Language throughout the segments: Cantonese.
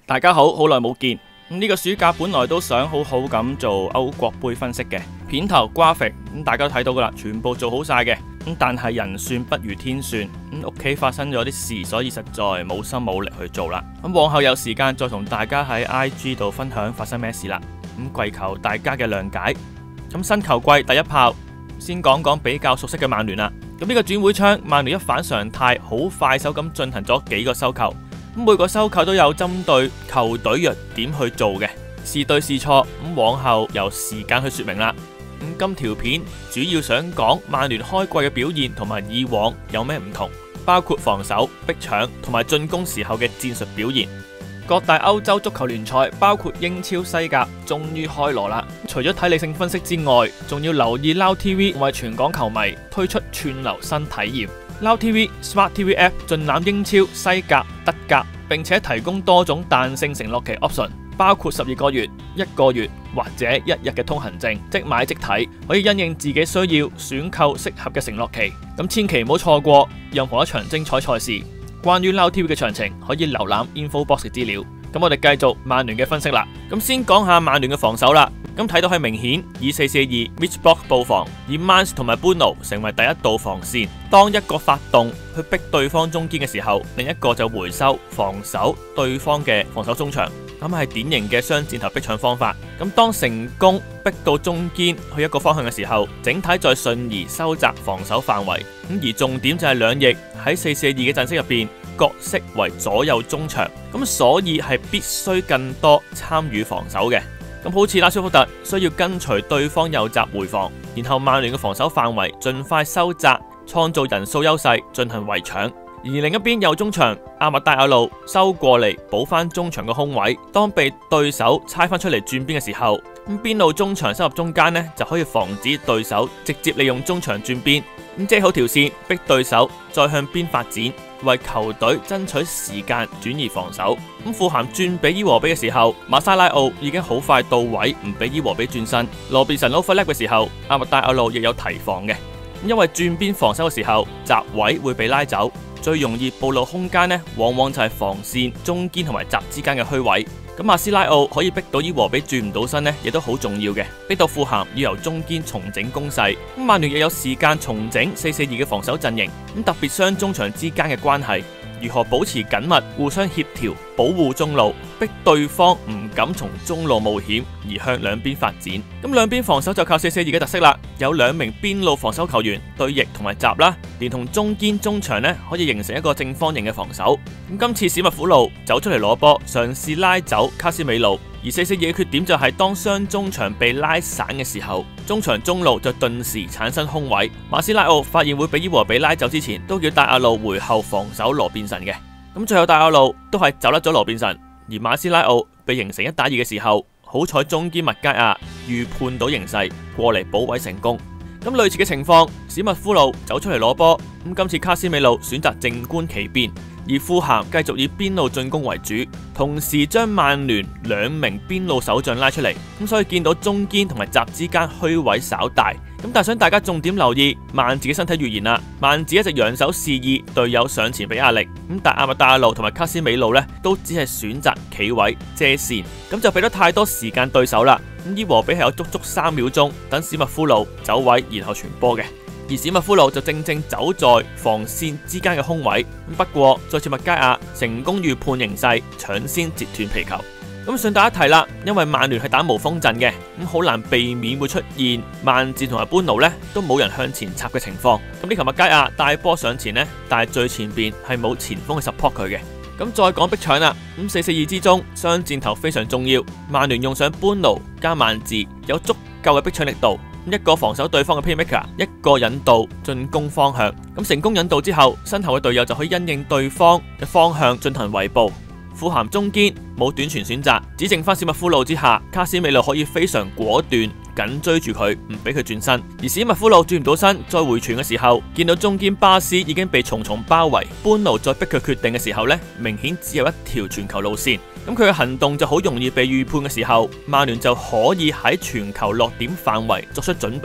大家好，好耐冇見。呢個暑假本來都想好好咁做歐國杯分析嘅片頭 graphic，大家都睇到噶啦，全部做好晒嘅。但係人算不如天算，屋企發生咗啲事，所以實在冇心冇力去做啦。往後有時間再同大家喺 IG 度分享發生咩事啦。跪求大家嘅諒解。新球季第一炮，先講講比較熟悉嘅曼聯啦。呢個轉會窗，曼聯一反常態，好快手咁進行咗幾個收購。每個收購都有針對球隊弱點去做嘅，是對是錯，往後由時間去說明啦。今條片主要想講曼聯開季嘅表現同埋以往有咩唔同，包括防守、逼搶同埋進攻時候嘅戰術表現。各大歐洲足球聯賽，包括英超、西甲，終於開鑼啦。除咗睇理性分析之外，仲要留意 Now TV 為全港球迷推出串流新體驗。Now TV Smart TV App 盡覽英超、西甲、德甲，並且提供多種彈性承諾期 option， 包括12個月、1個月或者1日嘅通行證，即買即睇，可以因應自己需要選購適合嘅承諾期。千祈唔好錯過任何一場精彩賽事。關於 Now TV 嘅詳情，可以瀏覽 InfoBox 嘅資料。我哋繼續曼聯嘅分析啦。先講下曼聯嘅防守啦。睇到係明顯以4-4-2 mix block 布防，以 Mans 同埋 Bruno 成為第一道防線。當一個發動去逼對方中堅嘅時候，另一個就回收防守對方嘅防守中場。係典型嘅雙箭頭逼搶方法。當成功逼到中堅去一個方向嘅時候，整體再順移收窄防守範圍。而重點就係兩翼喺4-4-2嘅陣式入邊，角色為左右中場。所以係必須更多參與防守嘅。好似拉舒福特需要跟隨對方右閘回防，然後曼聯嘅防守範圍盡快收窄，創造人數優勢進行圍搶。而另一邊右中場阿麥戴亞路收過嚟補翻中場嘅空位，當被對手猜翻出嚟轉邊嘅時候，邊路中場收入中間呢，就可以防止對手直接利用中場轉邊，遮好條線逼對手再向邊發展，為球隊爭取時間轉移防守。富咸轉俾伊和比嘅時候，馬沙拉奧已經好快到位，唔俾伊和比轉身。羅便臣 overlap 嘅時候，阿麥戴亞路亦有提防嘅，因為轉邊防守嘅時候，閘位會被拉走，最容易暴露空間呢，往往就係防線、中堅同埋閘之間嘅虛位。馬斯拉奧可以逼到伊和比轉唔到身呢，亦都好重要嘅。逼到富咸要由中堅重整攻勢，曼聯亦有時間重整4-4-2嘅防守陣型。特別雙中場之間嘅關係，如何保持緊密、互相協調、保護中路，逼對方唔敢從中路冒險而向兩邊發展。兩邊防守就靠4-4-2嘅特色啦，有2名邊路防守球員對翼同埋閘啦，連同中堅中場呢，可以形成一個正方形嘅防守。今次史密夫路走出嚟攞波，嘗試拉走卡斯美路。而4-4-2嘅缺點就係當雙中場被拉散嘅時候，中場中路就頓時產生空位。馬斯拉奧發現會俾伊和比拉走之前，都叫戴亞路回後防守羅便臣嘅。最後戴亞路都係走甩咗羅便臣，而馬斯拉奧被形成1打2嘅時候，好彩中堅麥佳亞預判到形勢過嚟補位成功。類似嘅情況，史密夫路走出嚟攞波，今次卡斯美路選擇靜觀其變。而富咸繼續以邊路進攻為主，同時將曼聯2名邊路守將拉出嚟，所以見到中堅同埋閘之間虛位稍大。但係想大家重點留意曼字嘅身體語言啦，曼字一直揚手示意隊友上前俾壓力，但阿麥戴亞路同埋卡斯美路呢，都只係選擇企位遮線，就俾咗太多時間對手啦。伊和比係有足足3秒鐘等史密夫路走位然後傳波嘅。而史密夫路就正正走在防線之間嘅空位，不過再次麥佳亞成功預判形勢，搶先截斷皮球。順帶一提啦，因為曼聯係打無鋒陣嘅，好難避免會出現曼治同埋班奴呢都冇人向前插嘅情況。呢球麥佳亞帶波上前呢，但係最前邊係冇前鋒去 support 佢嘅。再講逼搶啦，4-4-2之中雙箭頭非常重要，曼聯用上班奴加曼治，有足夠嘅逼搶力度。一個防守對方嘅 playmaker， 一個引導進攻方向。成功引導之後，身後嘅隊友就可以因應對方嘅方向進行圍捕。富咸中堅冇短傳選擇，只剩翻史密夫路之下，卡斯美路可以非常果斷緊追住佢，唔俾佢轉身。而史密夫路轉唔到身，再回傳嘅時候，見到中堅巴斯已經被重重包圍，班奴再逼佢決定嘅時候呢，明顯只有一條傳球路線。佢嘅行動就好容易被預判嘅時候，曼聯就可以喺傳球落點範圍作出準備。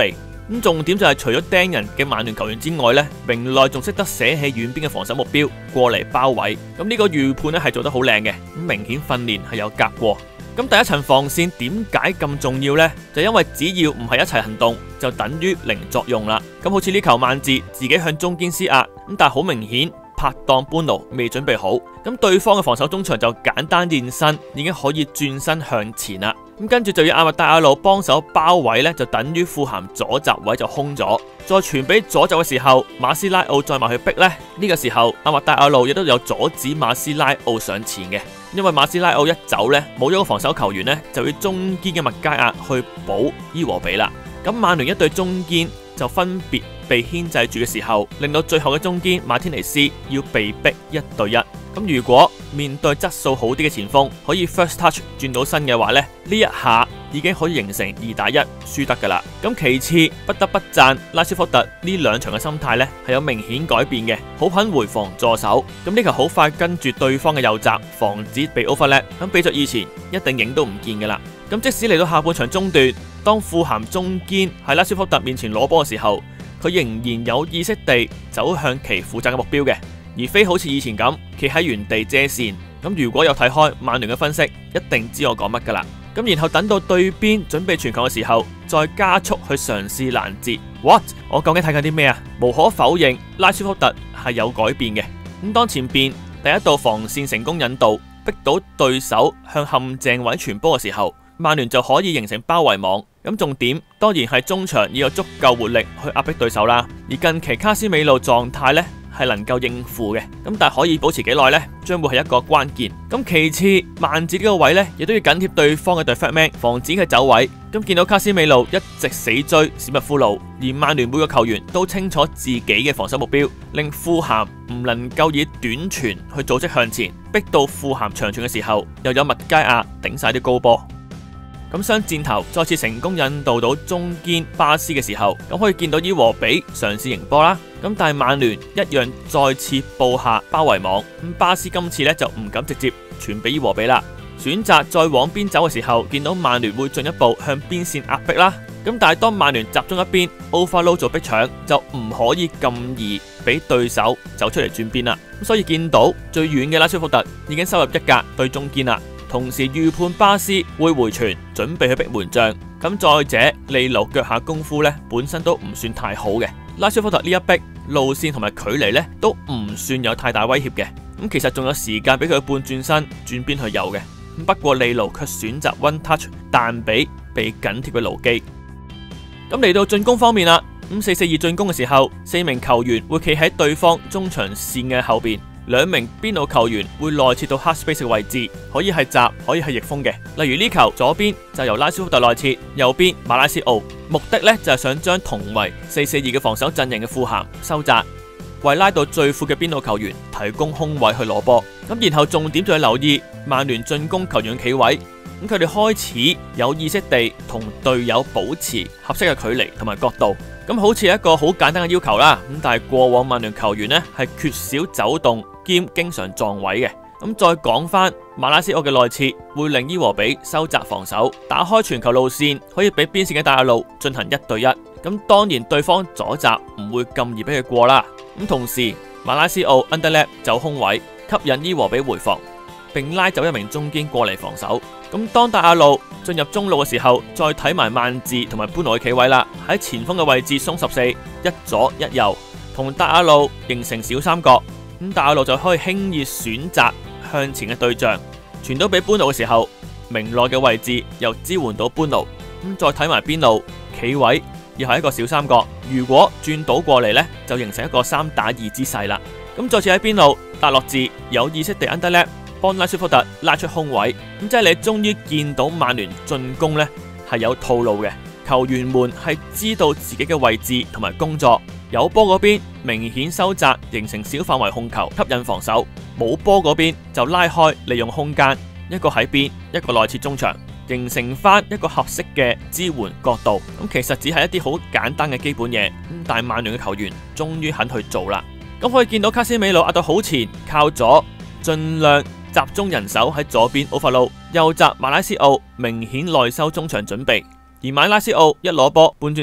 咁重點就係除咗釘人嘅曼聯球員之外呢，明內仲識得捨棄遠邊嘅防守目標過嚟包圍。咁呢個預判呢係做得好靚嘅，咁明顯訓練係有夾過。咁第一層防線點解咁重要呢？就因為只要唔係一齊行動，就等於零作用啦。咁好似呢球曼治自己向中堅施壓，咁但係好明顯拍檔般奴未準備好，咁對方嘅防守中場就簡單現身，已經可以轉身向前啦。咁跟住就要阿麥戴亞路幫手包圍呢，就等於富咸左閘位就空咗，再傳俾左閘嘅時候，馬斯拉奧再埋去逼呢。呢個時候阿麥戴亞路亦都有阻止馬斯拉奧上前嘅，因為馬斯拉奧一走呢，冇咗個防守球員呢，就要中堅嘅麥加亞去補伊和比啦。咁曼聯一隊中堅就分別被牽制住嘅時候，令到最後嘅中堅馬天尼斯要被逼1對1。咁如果面對質素好啲嘅前鋒，可以 first touch 轉到身嘅話呢，呢一下已經可以形成2打1輸得噶啦。咁其次不得不讚拉舒福特呢兩場嘅心態呢係有明顯改變嘅，好肯回防助手。咁呢球好快跟住對方嘅右閘，防止被 overlap。咁比咗以前一定影都唔見噶啦。咁即使嚟到下半場中段，當富咸中堅喺拉舒福特面前攞波嘅時候，佢仍然有意識地走向其負責嘅目標嘅，而非好似以前咁企喺原地遮線。咁如果有睇開曼聯嘅分析，一定知我講乜噶啦。咁然後等到對邊準備傳球嘅時候，再加速去嘗試攔截。What？ 我究竟睇緊啲咩啊？無可否認，拉舒福特係有改變嘅。咁當前邊第一道防線成功引導，逼到對手向陷阱位傳波嘅時候，曼聯就可以形成包圍網。咁重點當然係中場要有足夠活力去壓迫對手啦。而近期卡斯美路狀態呢係能夠應付嘅，咁但係可以保持幾耐呢？將會係一個關鍵。咁其次，曼治呢個位呢，亦都要緊貼對方嘅 defect man， 防止佢走位。咁見到卡斯美路一直死追史密夫路，而曼聯每個球員都清楚自己嘅防守目標，令富咸唔能夠以短傳去組織向前，逼到富咸長傳嘅時候，又有麥加亞頂晒啲高波。咁雙箭頭再次成功引導到中堅巴斯嘅時候，咁可以見到伊和比嘗試迎波啦。咁但係曼聯一樣再次布下包圍網，咁巴斯今次呢就唔敢直接傳俾伊和比啦，選擇再往邊走嘅時候，見到曼聯會進一步向邊線壓迫啦。咁但係當曼聯集中一邊 overload 做逼搶，就唔可以咁易俾對手走出嚟轉邊啦。咁所以見到最遠嘅拉舒福特已經收入一格對中堅啦。同時預判巴斯會回傳，準備去逼門將。咁再者，利奴腳下功夫呢本身都唔算太好嘅。拉舒福特呢一逼路線同埋距離呢都唔算有太大威脅嘅。咁其實仲有時間俾佢半轉身轉邊去右嘅。不過利奴卻選擇 one touch 彈俾被緊貼嘅盧基。咁嚟到進攻方面啦，咁4-4-2進攻嘅時候，4名球員會企喺對方中場線嘅後邊。2名邊路球員會內切到 half space 嘅位置，可以係閘，可以係翼鋒嘅。例如呢球左邊就由拉舒福特內切，右邊馬拉斯奧，目的呢就係想將同為4-4-2嘅防守陣型嘅富咸收窄，為拉到最闊嘅邊路球員提供空位去攞波。咁然後重點就係留意曼聯進攻球員嘅企位，咁佢哋開始有意識地同隊友保持合適嘅距離同埋角度。咁好似一個好簡單嘅要求啦，咁但係過往曼聯球員呢係缺少走動兼經常撞位嘅。咁再講翻馬拉斯奧嘅內切會令伊和比收窄防守，打開傳球路線，可以俾邊線嘅大路進行1對1。咁當然對方左閘唔會咁易俾佢過啦。咁同時馬拉斯奧 underlap 走空位，吸引伊和比回防，並拉走一名中堅過嚟防守。咁當大阿路進入中路嘅時候，再睇埋曼治同埋般奴嘅企位啦。喺前鋒嘅位置鬆14，一左一右，同大阿路形成小三角。咁大阿路就可以輕易選擇向前嘅對象，傳到俾般奴嘅時候，明內嘅位置又支援到般奴。咁再睇埋邊路企位，又係一個小三角。如果轉到過嚟呢，就形成一個3打2姿勢啦。咁再次喺邊路，達洛治有意識地 underlap，幫拉舒福特拉出空位。咁即係你終於見到曼聯進攻呢係有套路嘅，球員們係知道自己嘅位置同埋工作。有波嗰邊明顯收窄，形成小範圍控球，吸引防守；冇波嗰邊就拉開，利用空間，一個喺邊，一個內切中場，形成翻一個合適嘅支援角度。咁其實只係一啲好簡單嘅基本嘢，但係曼聯嘅球員終於肯去做啦。咁可以見到卡斯美路壓到好前，靠左，盡量集中人手喺左邊 overload， 右閘馬拉斯奧明顯內收中場準備，而馬拉斯奧一攞波半轉身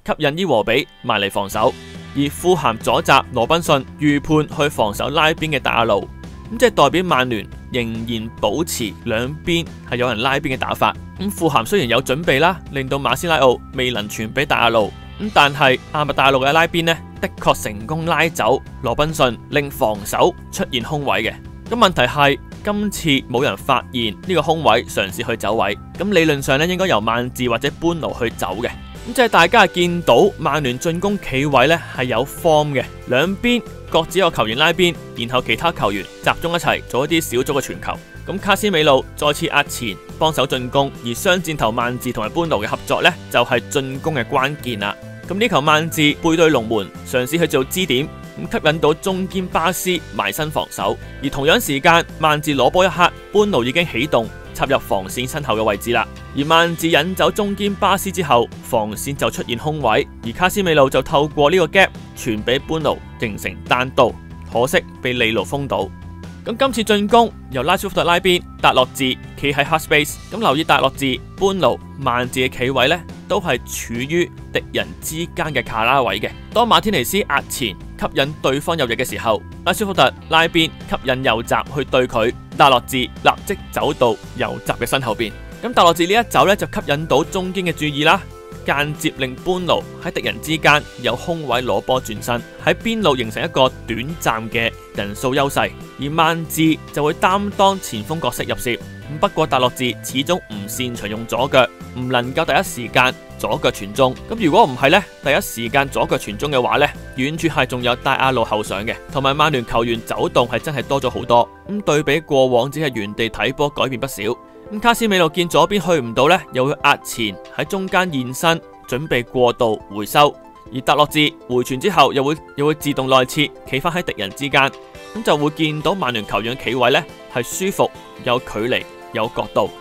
吸引伊和比埋嚟防守，而富咸左閘羅賓遜預判去防守拉邊嘅戴亞路，咁即係代表曼聯仍然保持兩邊係有人拉邊嘅打法。咁富咸雖然有準備啦，令到馬斯拉奧未能傳俾戴亞路，咁但係阿麥戴亞路嘅拉邊呢，的確成功拉走羅賓遜，令防守出現空位嘅。咁問題係今次冇人發現呢個空位，嘗試去走位，咁理論上咧應該由曼治或者般奴去走嘅。咁即係大家係見到曼聯進攻企位咧係有 form 嘅，兩邊各自有球員拉邊，然後其他球員集中一齊做一啲小組嘅傳球。咁卡斯美路再次壓前幫手進攻，而雙箭頭曼治同埋般奴嘅合作呢，就係進攻嘅關鍵啦。咁呢球曼治背對龍門，嘗試去做支點，咁吸引到中堅巴斯埋身防守。而同樣時間，曼治攞波一刻，般奴已經起動插入防線身後嘅位置啦。而曼治引走中堅巴斯之後，防線就出現空位，而卡斯美路就透過呢個 gap 傳俾般奴，形成單刀，可惜被利奴封堵。咁今次進攻由拉舒福特拉邊，達洛治企喺 half space。咁留意達洛治、般奴、曼治嘅企位呢，都係處於敵人之間嘅卡拉位嘅。當馬天尼斯壓前吸引對方右翼嘅時候，拉舒福特拉邊吸引右閘去對佢，達洛治立即走到右閘嘅身後邊。咁達洛治呢一走呢，就吸引到中堅嘅注意啦，間接令般奴喺敵人之間有空位攞波轉身，喺邊路形成一個短暫嘅人數優勢，而曼治就會擔當前鋒角色入楔。不過達洛治始終唔擅長用左腳，唔能夠第一時間左腳傳中。咁如果唔係呢，第一時間左腳傳中嘅話呢，遠處係仲有戴亞路後上嘅，同埋曼聯球員走動係真係多咗好多。咁對比過往只係原地睇波，改變不少。咁卡斯美路見左邊去唔到呢，又會壓前喺中間現身，準備過渡回收。而達洛治回傳之後又會自動內切，企翻喺敵人之間，咁就會見到曼聯球員企位呢係舒服、有距離、有角度。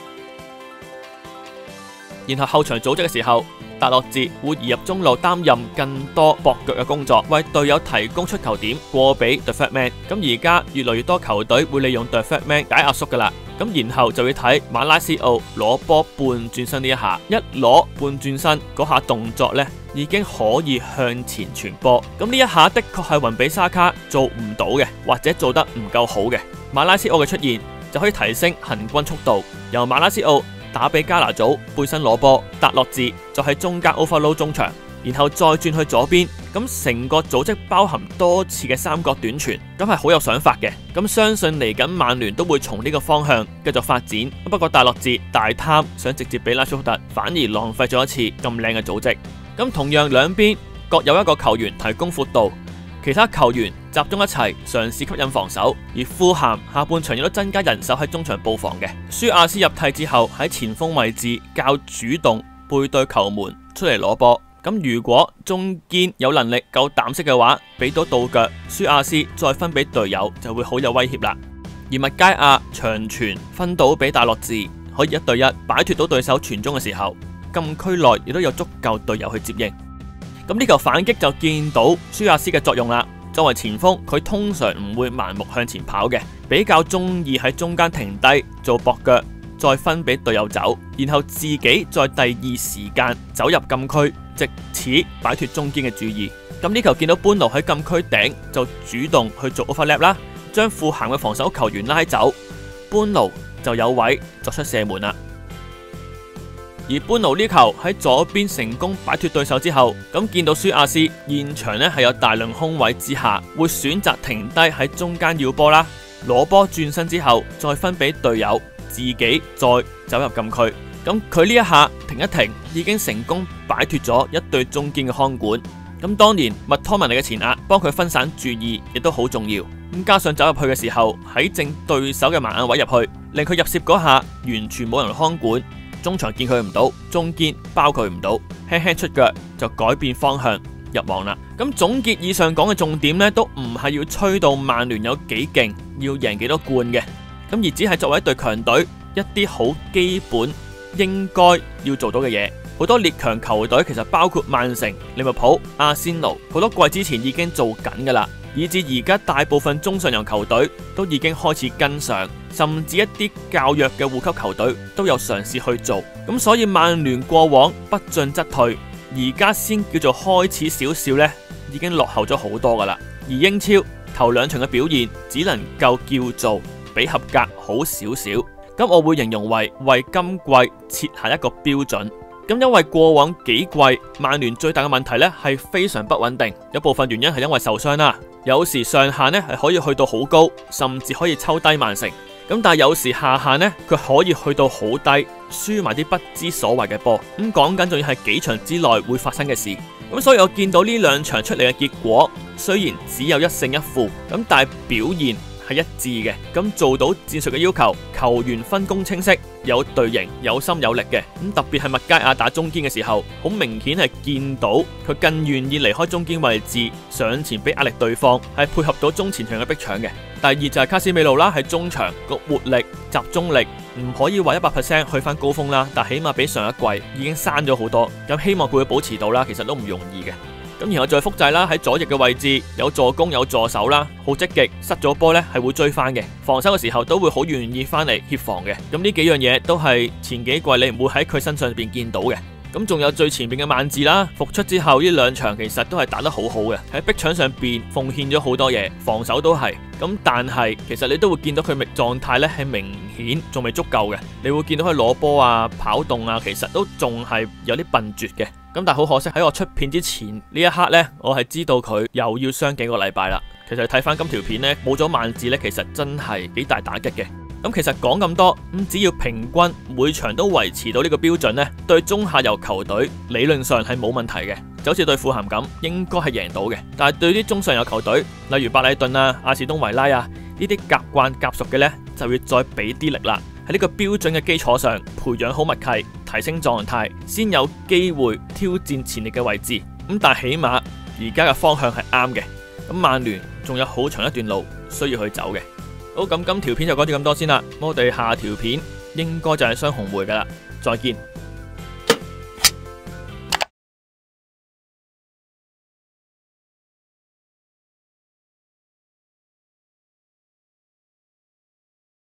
然後後場組織嘅時候，達洛治會移入中路擔任更多駁腳嘅工作，為隊友提供出球點過俾 The Third Man。咁而家越來越多球隊會利用 The Third Man 解壓縮噶啦。咁然後就會睇馬拉斯奧攞波半轉身呢一下，一攞半轉身嗰下動作呢，已經可以向前傳波。咁呢一下的確係雲比沙卡做唔到嘅，或者做得唔夠好嘅。馬拉斯奧嘅出現就可以提升行軍速度，由馬拉斯奧打俾加拿祖背身攞波，達洛治就喺中間 overload 中場，然後再轉去左邊。咁成個組織包含多次嘅三角短傳，咁係好有想法嘅。咁相信嚟緊曼聯都會從呢個方向繼續發展。不過達洛治大貪想直接俾拉舒福特，反而浪費咗一次咁靚嘅組織。咁同樣兩邊各有一個球員提供闊度，其他球員集中一齊嘗試吸引防守。而富咸下半場亦都增加人手喺中場布防嘅。舒亞斯入替之後喺前鋒位置較主動，背對球門出嚟攞波。咁如果中堅有能力夠膽識嘅話，俾到倒腳，舒亞斯再分俾隊友就會好有威脅啦。而麥佳亞長傳分到俾戴洛治，可以1對1擺脫到對手傳中嘅時候，禁區內亦都有足夠隊友去接應。咁呢球反擊就見到舒亞斯嘅作用啦。作為前鋒，佢通常唔會盲目向前跑嘅，比較中意喺中間停低做駁腳，再分俾隊友走，然後自己再第二時間走入禁區，藉此擺脫中堅嘅注意。咁呢球見到般奴喺禁區頂就主動去做 overlap 啦，將富咸嘅防守球員拉走，般奴就有位作出射門啦。而般奴呢球喺左邊成功擺脫對手之後，咁見到舒亞斯現場呢係有大量空位之下，會選擇停低喺中間要波啦，攞波轉身之後再分俾隊友，自己再走入禁區。咁佢呢一下停一停，已經成功擺脫咗一對中堅嘅看管。咁當年麥湯文尼嘅前壓幫佢分散注意，亦都好重要。咁加上走入去嘅時候喺正對手嘅盲眼位入去，令佢入楔嗰下完全冇人看管。中場見佢唔到，中堅包佢唔到，輕輕出腳就改變方向入網啦。咁總結以上講嘅重點呢，都唔係要吹到曼聯有幾勁，要贏幾多冠嘅，咁而只係作為一隊強隊一啲好基本應該要做到嘅嘢。好多列強球隊其實包括曼城、利物浦、阿仙奴，好多季之前已經做緊噶啦，以至而家大部分中上游球隊都已經開始跟上，甚至一啲較弱嘅護級球隊都有嘗試去做。咁所以曼聯過往不進則退， 而家先叫做開始少少呢，已經落後咗好多噶啦。而英超頭2場嘅表現只能夠叫做比合格好少少，咁我會形容為今季設下一個標準。咁因為過往幾季曼聯最大嘅問題呢係非常不穩定，有部分原因係因為受傷啦，有時上限呢係可以去到好高，甚至可以抽低曼城。咁但係有時下限呢，佢可以去到好低，輸埋啲不知所謂嘅波。咁講緊仲要係幾場之內會發生嘅事。咁所以我見到呢2場出嚟嘅結果，雖然只有1勝1負，咁但係表現係一致嘅，咁做到戰術嘅要求，球員分工清晰，有隊形，有心有力嘅。咁特別係麥佳亞打中堅嘅時候，好明顯係見到佢更願意離開中堅位置，上前俾壓力對方，係配合到中前場嘅逼搶嘅。第二就係卡斯美路啦，喺中場個活力、集中力唔可以話100% 去翻高峰啦，但起碼比上一季已經閂咗好多。咁希望佢會保持到啦，其實都唔容易嘅。咁然後再複製啦，喺左翼嘅位置有助攻有助手啦，好積極，失咗波呢係會追翻嘅，防守嘅時候都會好願意翻嚟協防嘅。咁呢幾樣嘢都係前幾季你唔會喺佢身上邊見到嘅。咁仲有最前邊嘅曼治啦，復出之後呢2場其實都係打得好好嘅，喺逼搶上邊奉獻咗好多嘢，防守都係。咁但係其實你都會見到佢狀態呢係明顯仲未足夠嘅，你會見到佢攞波啊、跑動啊，其實都仲係有啲笨拙嘅。咁但係好可惜喺我出片之前呢一刻呢，我係知道佢又要傷幾個禮拜啦。其實睇翻今條片呢，冇咗曼治呢，其實真係幾大打擊嘅。咁其實講咁多，只要平均每場都維持到呢個標準呢，對中下游球隊理論上係冇問題嘅，就好似對富咸咁，應該係贏到嘅。但係對啲中上游球隊，例如白禮頓啊、阿士東維拉啊呢啲夾慣夾熟嘅呢，就要再俾啲力啦。喺呢個標準嘅基礎上，培養好默契，提升狀態，先有機會挑戰前列嘅位置。咁但係起碼而家嘅方向係啱嘅。咁曼聯仲有好長一段路需要去走嘅。好，咁今條片就講住咁多先啦，我哋下條片應該就係雙紅會噶啦，再見。